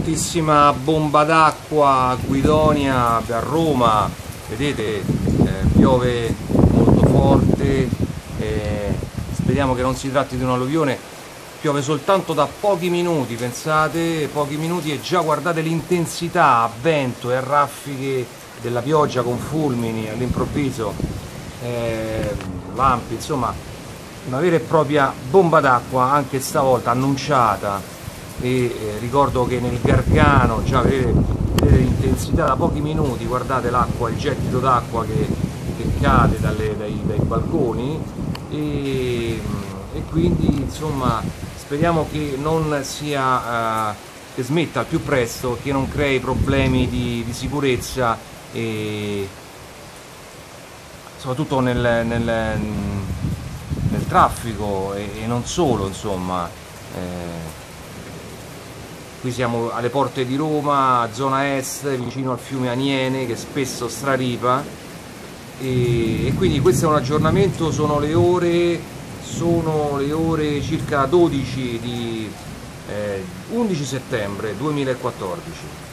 fortissima bomba d'acqua a Guidonia, a Roma, vedete, piove molto forte, speriamo che non si tratti di un'alluvione. Piove soltanto da pochi minuti, pensate, pochi minuti, e già guardate l'intensità a vento e a raffiche della pioggia con fulmini all'improvviso, lampi, insomma una vera e propria bomba d'acqua anche stavolta annunciata. Ricordo che nel Gargano già vedete l'intensità da pochi minuti, guardate l'acqua, il gettito d'acqua che cade dai balconi, e quindi insomma speriamo che non sia che smetta al più presto, che non crei problemi di sicurezza, e soprattutto nel traffico e non solo, insomma. Qui siamo alle porte di Roma, zona est, vicino al fiume Aniene, che spesso straripa, e quindi questo è un aggiornamento. Sono le ore circa 12 di 11 settembre 2014.